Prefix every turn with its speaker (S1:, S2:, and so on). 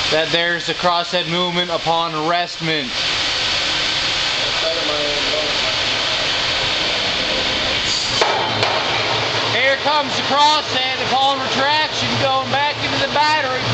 S1: that there's the crosshead movement upon arrestment. Here comes the crosshead upon retraction going back into the battery.